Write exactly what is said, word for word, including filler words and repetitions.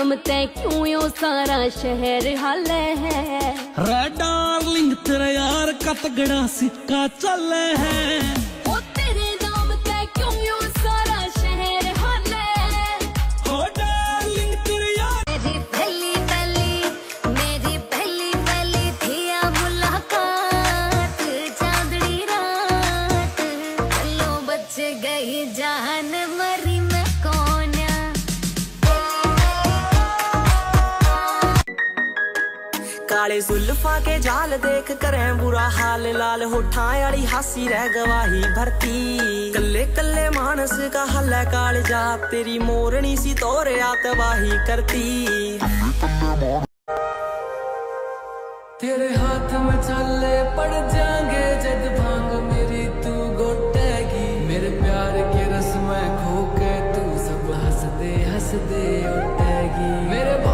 नाम ते क्यों यो सारा शहर हाले है। रे डार्लिंग तेरा यार का तगड़ा सिक्का चले है। ओ तेरे नाम ते क्यों यो सारा शहर हाले है। हो डार्लिंग तेरे यार मेरी पहली पहली मेरी पहली पहली थिया मुलाकात चांदनी रात। चलो बच गई जान मरी मैं कौन। काले जुल्फा के जाल देख करें बुरा हाल, लाल होठा वाली हासी रह गवाही भरती। कल्ले कल्ले मानस का हल है कालजा, तेरी मोरनी सी तोरे तबाही करती। तेरे हाथ में छल्ले पड़ जाएंगे जद भांग मेरी तू गोटेगी। मेरे प्यार के रस में खो के तू सब हंस दे हंस दे उठेगी। मेरे